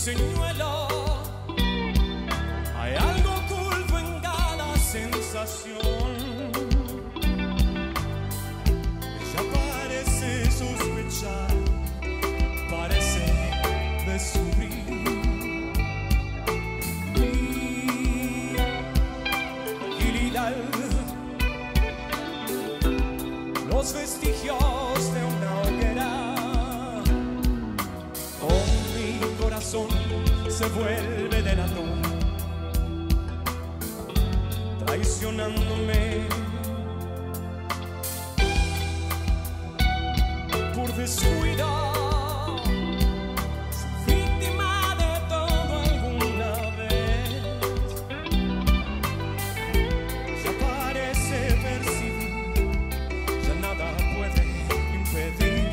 señuelo. Hay algo oculto en cada sensación. Ella parece sospechar, parece descubrir mi fragilidad, los vestigios de una hoguera. Oh, mi corazón se vuelve delator, traicionándome por descuido. Víctima de todo alguna vez, ya parece percibir, ya nada puede impedir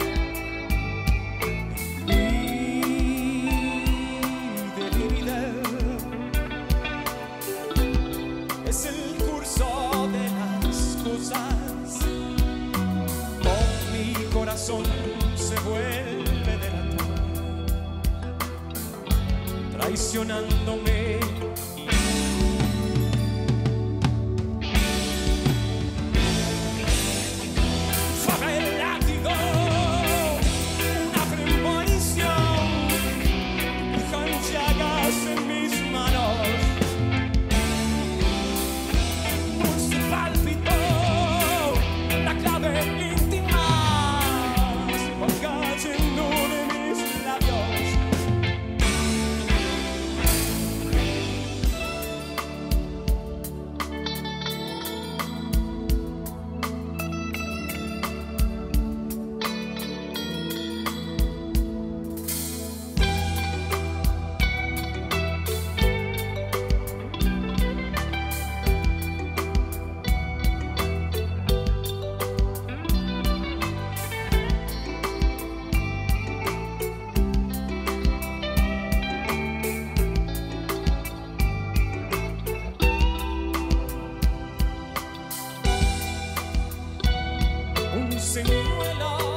mi debilidad. Es el curso de las cosas. Oh, mi corazón se vuelve delator, traicionándome. Fue el látigo, una premonición, dejan llagas en mis manos. Pulso y palpito, la clave íntima se va cayendo de mis labios. Un señuelo